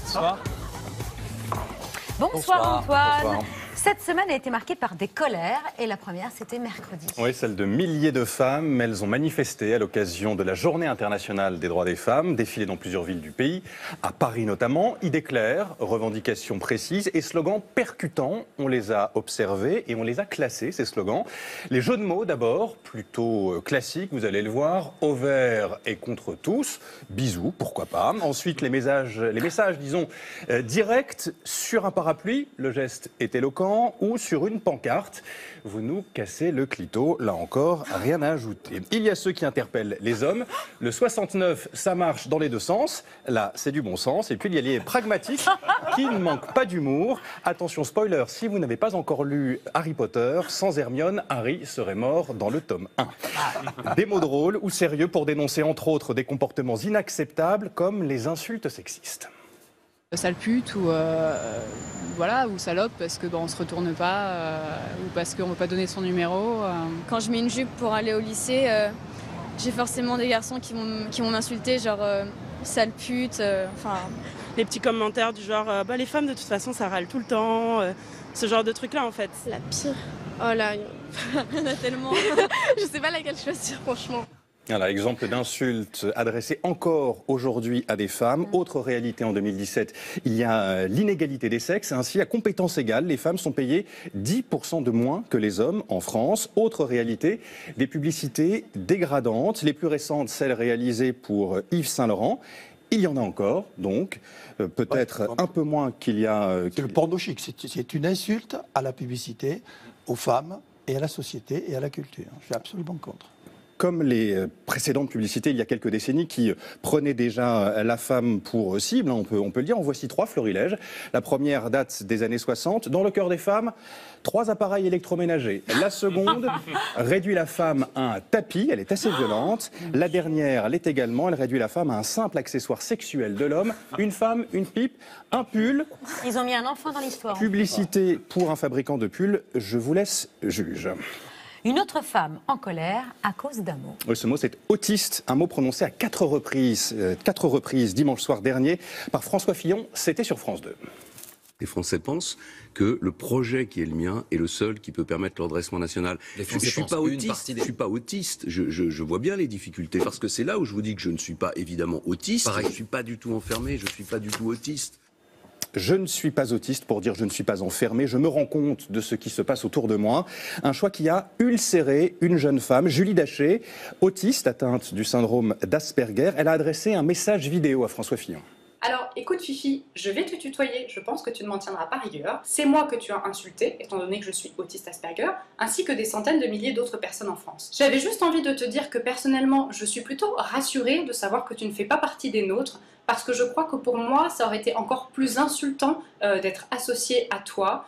Bonsoir. Bonsoir Antoine. Bonsoir. Cette semaine a été marquée par des colères et la première c'était mercredi. Oui, celle de milliers de femmes. Elles ont manifesté à l'occasion de la Journée internationale des droits des femmes, défilé dans plusieurs villes du pays, à Paris notamment. Idées claires, revendications précises et slogans percutants. On les a observés et on les a classés, ces slogans. Les jeux de mots d'abord, plutôt classiques, vous allez le voir. Au vert et contre tous. Bisous, pourquoi pas. Ensuite, les messages disons, directs sur un parapluie. Le geste est éloquent. Ou sur une pancarte. Vous nous cassez le clito, là encore, rien à ajouter. Il y a ceux qui interpellent les hommes. Le 69, ça marche dans les deux sens. Là, c'est du bon sens. Et puis, il y a les pragmatiques qui ne manquent pas d'humour. Attention, spoiler, si vous n'avez pas encore lu Harry Potter, sans Hermione, Harry serait mort dans le tome 1. Des mots drôles ou sérieux pour dénoncer, entre autres, des comportements inacceptables comme les insultes sexistes. Sale pute ou voilà, ou salope parce que on se retourne pas ou parce qu'on veut pas donner son numéro. Quand je mets une jupe pour aller au lycée, j'ai forcément des garçons qui vont m'insulter, genre sale pute. Les petits commentaires du genre les femmes de toute façon ça râle tout le temps, ce genre de trucs là en fait. La pire. Oh là, il y en a tellement. je sais pas laquelle choisir franchement. Voilà, exemple d'insultes adressées encore aujourd'hui à des femmes. Autre réalité en 2017, il y a l'inégalité des sexes. Ainsi, à compétences égales, les femmes sont payées 10% de moins que les hommes en France. Autre réalité, des publicités dégradantes. Les plus récentes, celles réalisées pour Yves Saint Laurent. Il y en a encore, donc, peut-être un peu moins qu'il y a... C'est le porno chic, c'est une insulte à la publicité, aux femmes et à la société et à la culture. Je suis absolument contre. Comme les précédentes publicités il y a quelques décennies qui prenaient déjà la femme pour cible, on peut le dire. En voici trois florilèges. La première date des années 60. Dans le cœur des femmes, 3 appareils électroménagers. La seconde réduit la femme à un tapis. Elle est assez violente. La dernière l'est également. Elle réduit la femme à un simple accessoire sexuel de l'homme. Une femme, une pipe, un pull. Ils ont mis un enfant dans l'histoire. Publicité pour un fabricant de pulls. Je vous laisse juge. Une autre femme en colère à cause d'un mot. Oui, ce mot, c'est autiste, un mot prononcé à 4 reprises dimanche soir dernier par François Fillon. C'était sur France 2. Les Français pensent que le projet qui est le mien est le seul qui peut permettre le redressement national. Je ne suis pas autiste, je vois bien les difficultés. Parce que c'est là où je vous dis que je ne suis pas évidemment autiste. Pareil. Je ne suis pas du tout enfermé, je ne suis pas du tout autiste. Je ne suis pas autiste pour dire je ne suis pas enfermé, je me rends compte de ce qui se passe autour de moi. Un choix qui a ulcéré une jeune femme, Julie Daché, autiste atteinte du syndrome d'Asperger. Elle a adressé un message vidéo à François Fillon. Alors, écoute Fifi, je vais te tutoyer, je pense que tu ne m'en tiendras pas rigueur. C'est moi que tu as insulté, étant donné que je suis autiste Asperger, ainsi que des centaines de milliers d'autres personnes en France. J'avais juste envie de te dire que personnellement, je suis plutôt rassurée de savoir que tu ne fais pas partie des nôtres, parce que je crois que pour moi, ça aurait été encore plus insultant d'être associé à toi,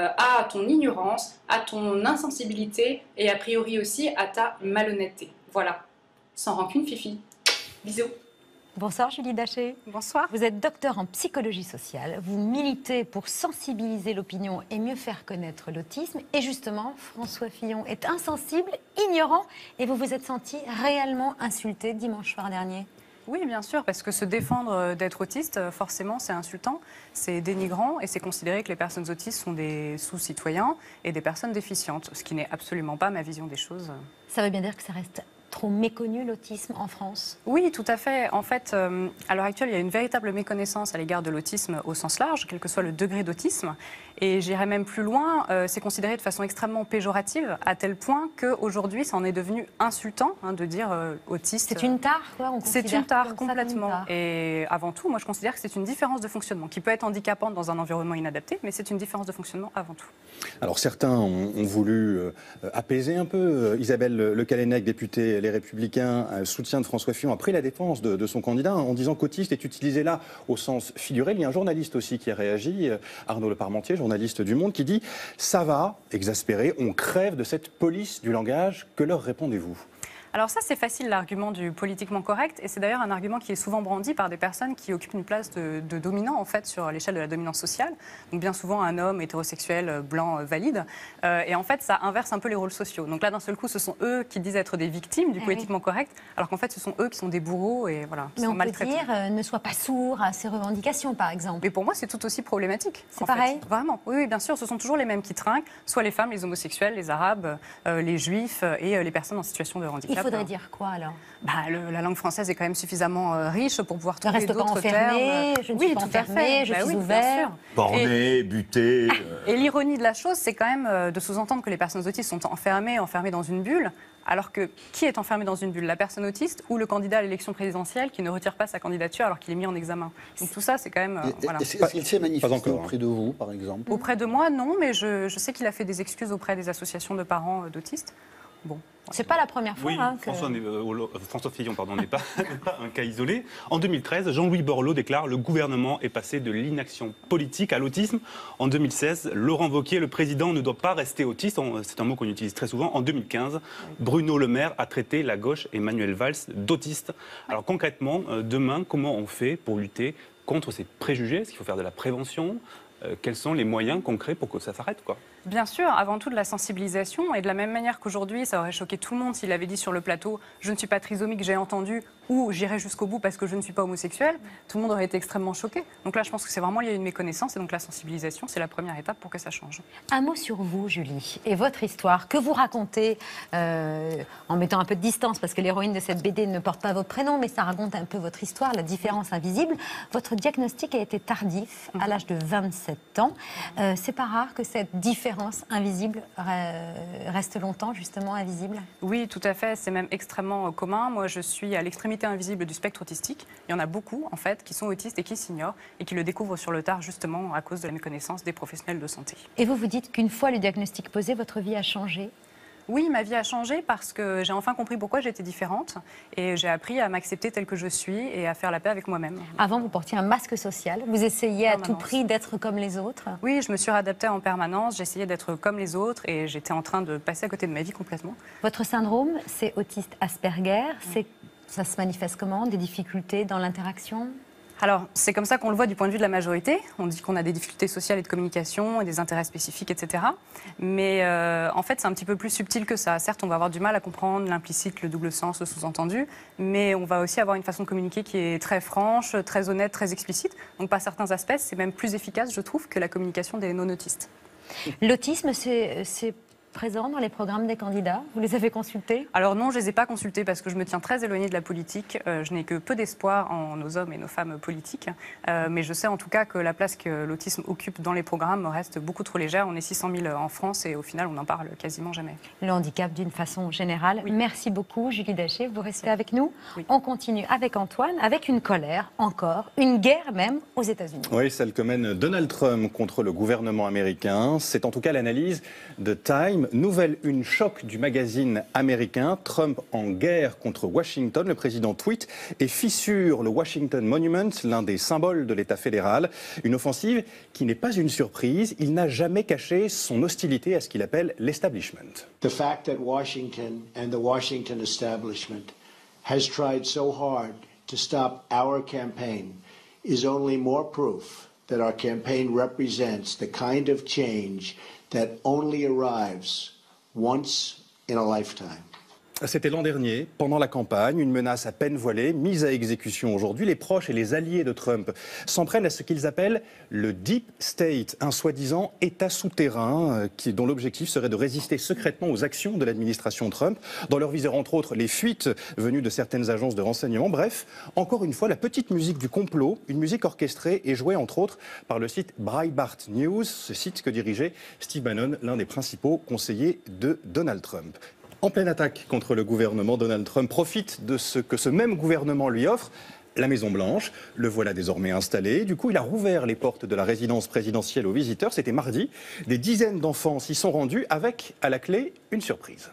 à ton ignorance, à ton insensibilité et a priori aussi à ta malhonnêteté. Voilà. Sans rancune, Fifi. Bisous. Bonsoir Julie Daché. Bonsoir. Vous êtes docteur en psychologie sociale. Vous militez pour sensibiliser l'opinion et mieux faire connaître l'autisme. Et justement, François Fillon est insensible, ignorant. Et vous vous êtes senti réellement insulté dimanche soir dernier. Oui, bien sûr, parce que se défendre d'être autiste, forcément, c'est insultant, c'est dénigrant et c'est considérer que les personnes autistes sont des sous-citoyens et des personnes déficientes, ce qui n'est absolument pas ma vision des choses. Ça veut bien dire que ça reste trop méconnu, l'autisme, en France? Oui, tout à fait. En fait, à l'heure actuelle, il y a une véritable méconnaissance à l'égard de l'autisme au sens large, quel que soit le degré d'autisme. Et j'irais même plus loin, c'est considéré de façon extrêmement péjorative, à tel point qu'aujourd'hui, ça en est devenu insultant de dire autiste. C'est une tare, quoi? C'est une tare, complètement. Et avant tout, moi, je considère que c'est une différence de fonctionnement, qui peut être handicapante dans un environnement inadapté, mais c'est une différence de fonctionnement avant tout. Alors certains ont voulu apaiser un peu. Isabelle Le Callennec, députée Les Républicains, soutien de François Fillon, a pris la défense de son candidat en disant qu'autiste est utilisé là au sens figuré. Il y a un journaliste aussi qui a réagi, Arnaud Le Parmentier, journaliste du Monde, qui dit « Ça va, exaspéré, on crève de cette police du langage. Que leur répondez-vous » Alors ça, c'est facile, l'argument du politiquement correct, et c'est d'ailleurs un argument qui est souvent brandi par des personnes qui occupent une place de dominant, en fait, sur l'échelle de la dominance sociale. Donc bien souvent, un homme hétérosexuel, blanc, valide. Et en fait, ça inverse un peu les rôles sociaux. Donc là, d'un seul coup, ce sont eux qui disent être des victimes du politiquement correct, alors qu'en fait, ce sont eux qui sont des bourreaux, et voilà, qui Mais sont on peut maltraités. dire, ne sois pas sourd à ces revendications, par exemple. Mais pour moi, c'est tout aussi problématique. C'est pareil ? Vraiment, oui, bien sûr, ce sont toujours les mêmes qui trinquent, soit les femmes, les homosexuels, les arabes, les juifs et les personnes en situation de handicap. Il faudrait dire quoi alors ? La langue française est quand même suffisamment riche pour pouvoir trouver d'autres termes. Ne reste pas enfermé, je ne suis pas enfermé, je suis ouvert. Borné, buté. Et l'ironie de la chose, c'est quand même de sous-entendre que les personnes autistes sont enfermées dans une bulle. Alors que qui est enfermé dans une bulle? La personne autiste ou le candidat à l'élection présidentielle qui ne retire pas sa candidature alors qu'il est mis en examen? Donc tout ça, c'est quand même... Est-ce qu'il s'est manifesté auprès de vous, par exemple? Auprès de moi, non, mais je sais qu'il a fait des excuses auprès des associations de parents d'autistes. Bon. C'est pas la première fois. Oui, que... François Fillon n'est pas un cas isolé. En 2013, Jean-Louis Borloo déclare « Le gouvernement est passé de l'inaction politique à l'autisme ». En 2016, Laurent Wauquiez, le président, ne doit pas rester autiste. C'est un mot qu'on utilise très souvent. En 2015, Bruno Le Maire a traité la gauche et Manuel Valls d'autiste. Alors concrètement, demain, comment on fait pour lutter contre ces préjugés? Est-ce qu'il faut faire de la prévention? Quels sont les moyens concrets pour que ça s'arrête, quoi? Bien sûr, avant tout de la sensibilisation, et de la même manière qu'aujourd'hui, ça aurait choqué tout le monde s'il avait dit sur le plateau « je ne suis pas trisomique, j'ai entendu » ou « j'irai jusqu'au bout parce que je ne suis pas homosexuel », tout le monde aurait été extrêmement choqué. Donc là, je pense que c'est vraiment lié à une méconnaissance, et donc la sensibilisation, c'est la première étape pour que ça change. Un mot sur vous, Julie, et votre histoire, que vous racontez en mettant un peu de distance, parce que l'héroïne de cette BD ne porte pas votre prénom, mais ça raconte un peu votre histoire, la différence invisible. Votre diagnostic a été tardif, à l'âge de 27 ans. C'est pas rare que cette différence invisible reste longtemps, justement, invisible? Oui, tout à fait. C'est même extrêmement commun. Moi, je suis à l'extrémité invisible du spectre autistique. Il y en a beaucoup, en fait, qui sont autistes et qui s'ignorent et qui le découvrent sur le tard, justement, à cause de la méconnaissance des professionnels de santé. Et vous dites qu'une fois le diagnostic posé, votre vie a changé? Oui, ma vie a changé parce que j'ai enfin compris pourquoi j'étais différente et j'ai appris à m'accepter telle que je suis et à faire la paix avec moi-même. Avant, vous portiez un masque social, vous essayiez à tout prix d'être comme les autres? Oui, je me suis réadaptée en permanence, j'essayais d'être comme les autres et j'étais en train de passer à côté de ma vie complètement. Votre syndrome, c'est autiste Asperger, ça se manifeste comment? Des difficultés dans l'interaction? Alors, c'est comme ça qu'on le voit du point de vue de la majorité. On dit qu'on a des difficultés sociales et de communication, et des intérêts spécifiques, etc. Mais en fait, c'est un petit peu plus subtil que ça. Certes, on va avoir du mal à comprendre l'implicite, le double sens, le sous-entendu, mais on va aussi avoir une façon de communiquer qui est très franche, très honnête, très explicite. Donc, par certains aspects, c'est même plus efficace, je trouve, que la communication des non-autistes. L'autisme, c'est présent dans les programmes des candidats? Vous les avez consultés? Alors non, je ne les ai pas consultés parce que je me tiens très éloignée de la politique. Je n'ai que peu d'espoir en nos hommes et nos femmes politiques. Mais je sais en tout cas que la place que l'autisme occupe dans les programmes reste beaucoup trop légère. On est 600 000 en France et au final, on n'en parle quasiment jamais. Le handicap d'une façon générale. Oui. Merci beaucoup, Julie Daché. Vous restez avec nous. Oui. On continue avec Antoine, avec une colère encore, une guerre même aux États-Unis. Oui, celle que mène Donald Trump contre le gouvernement américain. C'est en tout cas l'analyse de Time. Nouvelle une choc du magazine américain. Trump en guerre contre Washington. Le président tweet et fissure le Washington Monument, l'un des symboles de l'État fédéral. Une offensive qui n'est pas une surprise. Il n'a jamais caché son hostilité à ce qu'il appelle l'establishment. The fact that Washington and the Washington establishment has tried so hard to stop our campaign is only more proof that our campaign represents the kind of change that only arrives once in a lifetime. C'était l'an dernier, pendant la campagne, une menace à peine voilée, mise à exécution aujourd'hui. Les proches et les alliés de Trump s'en prennent à ce qu'ils appellent le Deep State, un soi-disant État souterrain dont l'objectif serait de résister secrètement aux actions de l'administration Trump. Dans leur viseur, entre autres, les fuites venues de certaines agences de renseignement. Bref, encore une fois, la petite musique du complot, une musique orchestrée et jouée, entre autres, par le site Breitbart News, ce site que dirigeait Steve Bannon, l'un des principaux conseillers de Donald Trump. En pleine attaque contre le gouvernement, Donald Trump profite de ce que ce même gouvernement lui offre, la Maison-Blanche. Le voilà désormais installé. Du coup, il a rouvert les portes de la résidence présidentielle aux visiteurs. C'était mardi. Des dizaines d'enfants s'y sont rendus avec, à la clé, une surprise.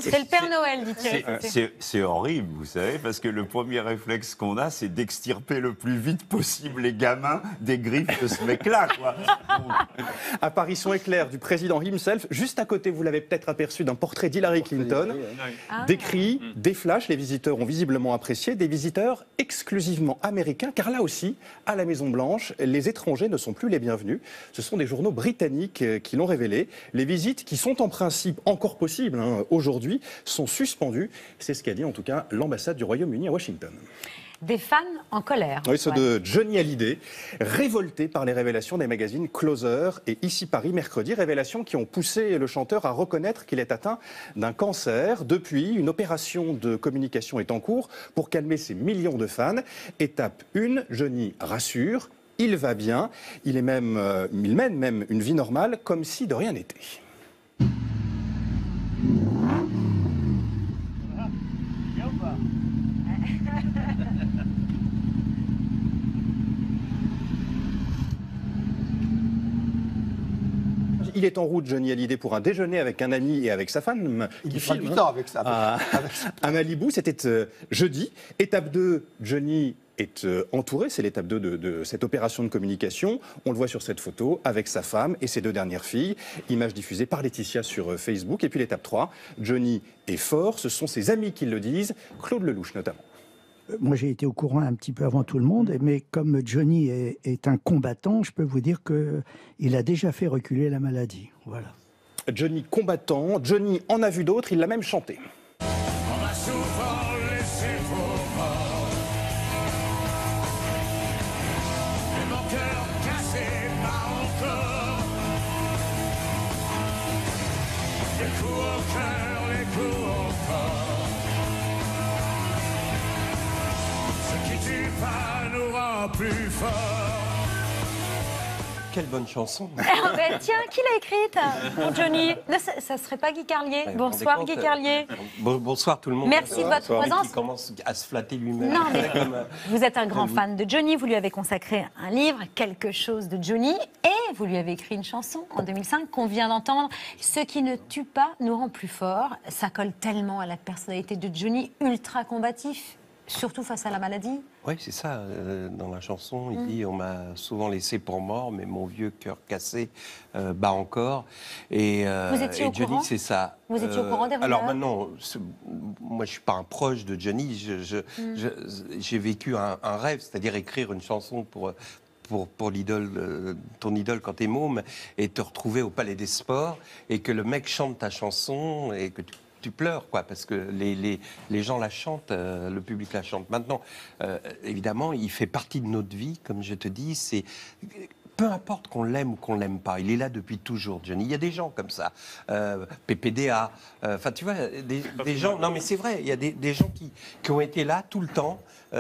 C'est le Père Noël, dit Thierry. C'est horrible, vous savez, parce que le premier réflexe qu'on a, c'est d'extirper le plus vite possible les gamins des griffes de ce mec-là, quoi. Apparition éclair du président himself. Juste à côté, vous l'avez peut-être aperçu, d'un portrait d'Hillary Clinton. Des cris, des flashs, les visiteurs ont visiblement apprécié, des visiteurs exclusivement américains, car là aussi, à la Maison-Blanche, les étrangers ne sont plus les bienvenus. Ce sont des journaux britanniques qui l'ont révélé. Les visites, qui sont en principe encore possibles aujourd'hui, sont suspendues. C'est ce qu'a dit en tout cas l'ambassade du Royaume-Uni à Washington. Des fans en colère. Oui, ceux de Johnny Hallyday, révoltés par les révélations des magazines Closer et Ici Paris mercredi, révélations qui ont poussé le chanteur à reconnaître qu'il est atteint d'un cancer. Depuis, une opération de communication est en cours pour calmer ces millions de fans. Étape 1, Johnny rassure, il va bien, il mène même une vie normale comme si de rien n'était. Il est en route, Johnny Hallyday, pour un déjeuner avec un ami et avec sa femme. Il fera du temps avec ça. À Malibu, c'était jeudi. Étape 2, Johnny est entouré, c'est l'étape 2 de cette opération de communication. On le voit sur cette photo avec sa femme et ses 2 dernières filles. Image diffusée par Laetitia sur Facebook. Et puis l'étape 3, Johnny est fort. Ce sont ses amis qui le disent, Claude Lelouch notamment. Moi, j'ai été au courant un petit peu avant tout le monde, mais comme Johnny est un combattant, je peux vous dire qu'il a déjà fait reculer la maladie. Voilà. Johnny combattant, Johnny en a vu d'autres, il l'a même chanté. On m'a souvent laissé pour mort, et mon cœur cassé bat encore. Les coups au cœur, les coups au corps. Nous rend plus fort. Quelle bonne chanson. Tiens, qui l'a écrite pour Johnny? Ça ne serait pas Guy Carlier? Bonsoir Guy Carlier. Bonsoir tout le monde. Merci de votre présence. Qui commence à se flatter lui-même. Non, mais vous êtes un grand fan de Johnny, vous lui avez consacré un livre, Quelque chose de Johnny, et vous lui avez écrit une chanson en 2005 qu'on vient d'entendre. Ce qui ne tue pas nous rend plus fort. Ça colle tellement à la personnalité de Johnny, ultra combatif. Surtout face à la maladie. Oui, c'est ça. Dans la chanson, il dit « On m'a souvent laissé pour mort, mais mon vieux cœur cassé bat encore ». Et Johnny, c'est ça. Vous étiez au courant des rumeurs? Alors maintenant, moi, je ne suis pas un proche de Johnny. J'ai vécu un rêve, c'est-à-dire écrire une chanson pour l'idole, ton idole quand t'es môme, et te retrouver au Palais des Sports, et que le mec chante ta chanson, et que tu pleures, quoi, parce que les gens la chantent, le public la chante. Maintenant, évidemment, il fait partie de notre vie, comme je te dis, c'est... Peu importe qu'on l'aime ou qu'on l'aime pas, il est là depuis toujours, Johnny. Il y a des gens comme ça, PPDA, enfin tu vois, des gens... Non mais c'est vrai, il y a des gens qui ont été là tout le temps,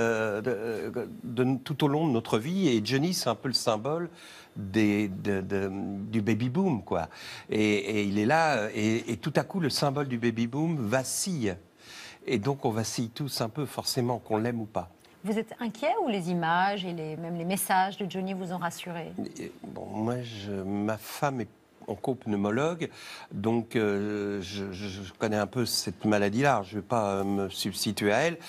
tout au long de notre vie, et Johnny, c'est un peu le symbole du baby-boom, quoi. Et il est là, et tout à coup, le symbole du baby-boom vacille. Et donc, on vacille tous un peu, forcément, qu'on l'aime ou pas. Vous êtes inquiet ou les images et même les messages de Johnny vous ont rassuré? Bon, moi, ma femme est onco-pneumologue, donc je connais un peu cette maladie-là. Je ne vais pas me substituer à elle.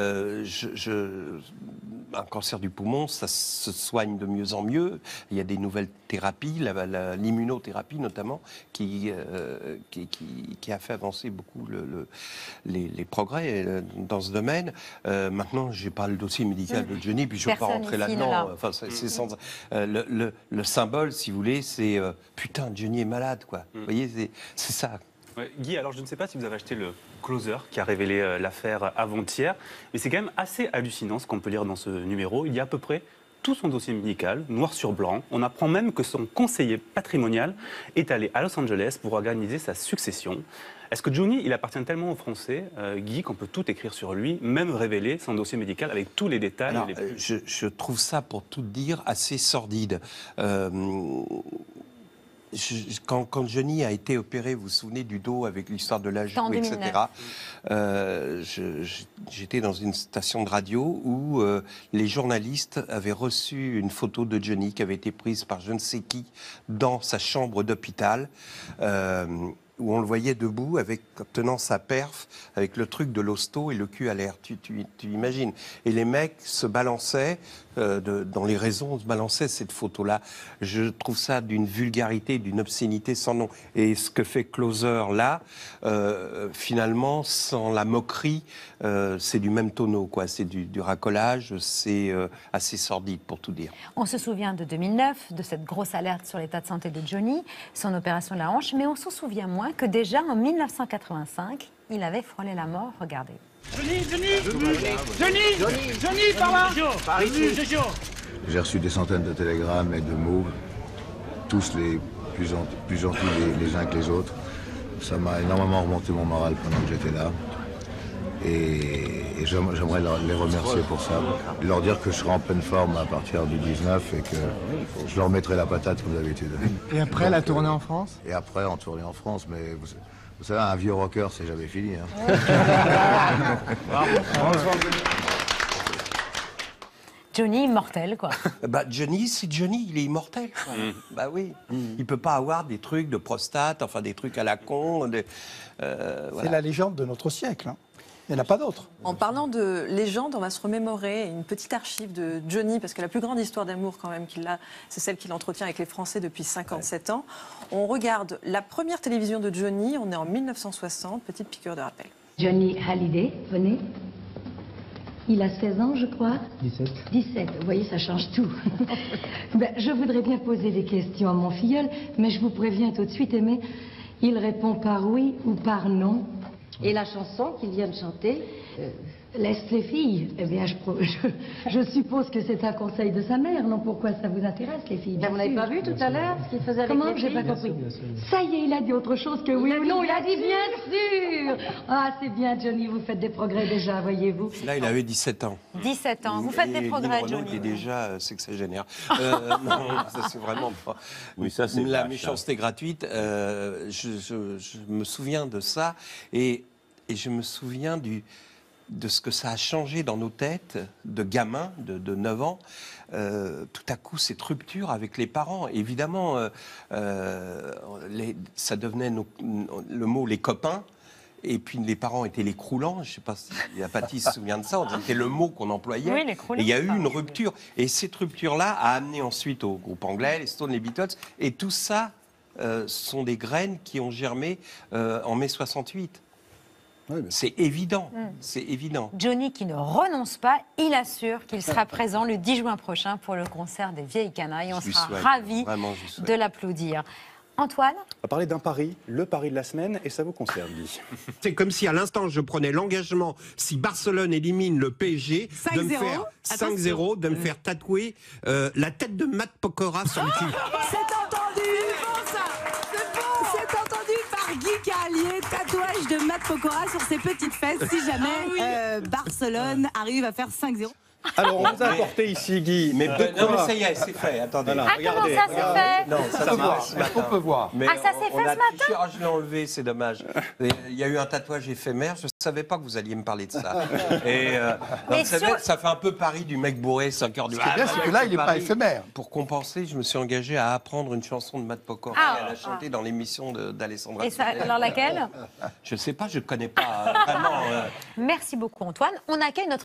Un cancer du poumon, ça se soigne de mieux en mieux. Il y a des nouvelles thérapies, l'immunothérapie notamment, qui a fait avancer beaucoup les progrès dans ce domaine. Maintenant, je n'ai pas le dossier médical de Johnny, puis je ne veux pas rentrer là-dedans. Enfin, le symbole, si vous voulez, c'est putain, Johnny est malade, quoi. Vous voyez, c'est ça. Ouais, Guy, alors je ne sais pas si vous avez acheté le Closer qui a révélé l'affaire avant-hier, mais c'est quand même assez hallucinant ce qu'on peut lire dans ce numéro. Il y a à peu près tout son dossier médical, noir sur blanc. On apprend même que son conseiller patrimonial est allé à Los Angeles pour organiser sa succession. Est-ce que Johnny, il appartient tellement aux Français, Guy, qu'on peut tout écrire sur lui, même révéler son dossier médical avec tous les détails? Alors, je trouve ça, pour tout dire, assez sordide. Quand Johnny a été opéré, vous vous souvenez du dos avec l'histoire de la joue, etc. J'étais dans une station de radio où les journalistes avaient reçu une photo de Johnny qui avait été prise par je ne sais qui dans sa chambre d'hôpital. où on le voyait debout, tenant sa perf, avec le truc de l'hosto et le cul à l'air. Tu imagines. Et les mecs se balançaient, dans les réseaux, on se balançait cette photo-là. Je trouve ça d'une vulgarité, d'une obscénité sans nom. Et ce que fait Closer là, finalement, sans la moquerie, c'est du même tonneau, quoi. C'est du racolage, c'est assez sordide, pour tout dire. On se souvient de 2009, de cette grosse alerte sur l'état de santé de Johnny, son opération de la hanche, mais on se souvient moins que déjà en 1985, il avait frôlé la mort. Regardez. Johnny, par là. J'ai reçu des centaines de télégrammes et de mots, tous les plus gentils les uns que les autres. Ça m'a énormément remonté mon moral pendant que j'étais là. Et j'aimerais les remercier pour ça. Leur dire que je serai en pleine forme à partir du 19 et que je leur mettrai la patate comme d'habitude. Et après, la tournée en France? Et après, en tournée en France, mais vous savez, un vieux rocker, c'est jamais fini. Hein. Johnny immortel, quoi. Johnny, c'est Johnny, il est immortel. Bah oui. Il peut pas avoir des trucs de prostate, enfin des trucs à la con. Voilà. C'est la légende de notre siècle. Hein. Il n'y en a pas d'autres. En parlant de légende, on va se remémorer une petite archive de Johnny, parce que la plus grande histoire d'amour quand même qu'il a, c'est celle qu'il entretient avec les Français depuis 57 ans. On regarde la première télévision de Johnny, on est en 1960, petite piqûre de rappel. Johnny Hallyday, venez. Il a 16 ans, je crois. 17. 17, vous voyez, ça change tout. Je voudrais bien poser des questions à mon filleul, mais je vous préviens tout de suite, Aimé, il répond par oui ou par non. Et la chanson qu'il vient de chanter, laisse les filles. Eh bien, je suppose que c'est un conseil de sa mère, non? Pourquoi ça vous intéresse, les filles? Vous n'avez pas vu tout à l'heure ce qu'il faisait avec Comment? les J'ai filles? pas compris. Ça y est, il a dit autre chose que oui ou non. Il a dit bien sûr. Ah, c'est bien, Johnny, vous faites des progrès déjà, voyez-vous. Là, il avait 17 ans. 17 ans. Vous faites des progrès, Johnny. Il est déjà sexagénaire. Non, ça c'est vraiment pas. Oui, ça c'est la méchanceté gratuite. Je me souviens de ça et je me souviens de ce que ça a changé dans nos têtes de gamins de 9 ans. Tout à coup, cette rupture avec les parents. Évidemment, ça devenait le mot les copains. Et puis les parents étaient les croulants. Je ne sais pas si Paty se souvient de ça. C'était le mot qu'on employait. Oui, les croulants. Et il y a eu une rupture. Et cette rupture-là a amené ensuite au groupe anglais, les Stones, les Beatles. Et tout ça sont des graines qui ont germé en mai 68. Oui, c'est évident, c'est évident. Johnny qui ne renonce pas, il assure qu'il sera présent le 10 juin prochain pour le concert des Vieilles Canailles. On sera ravis de l'applaudir. Antoine? On va parler d'un pari, le pari de la semaine, et ça vous concerne, Guy. C'est comme si à l'instant je prenais l'engagement, si Barcelone élimine le PSG, de me faire 5-0, de me faire tatouer la tête de Matt Pokora sur le cul. C'est entendu! Guy Carlier, tatouage de Matt Pokora sur ses petites fesses si jamais Barcelone arrive à faire 5-0. Alors, on vous a apporté ici, Guy, mais non, mais ça y est, c'est fait, attendez. Voilà, regardez, comment ça s'est fait? Non, ça marche. On peut voir. Mais ça s'est fait ce matin? Je l'ai enlevé, c'est dommage. Il y a eu un tatouage éphémère, je ne savais pas que vous alliez me parler de ça. Et ça fait un peu Paris du mec bourré, 5h du matin. Ce qui est bien, c'est que là, il n'est pas éphémère. Pour compenser, je me suis engagé à apprendre une chanson de Matt Pokora. Elle a chanté dans l'émission d'Alessandra. Et ça, alors laquelle? Je ne sais pas, je ne connais pas vraiment. Merci beaucoup, Antoine. On accueille notre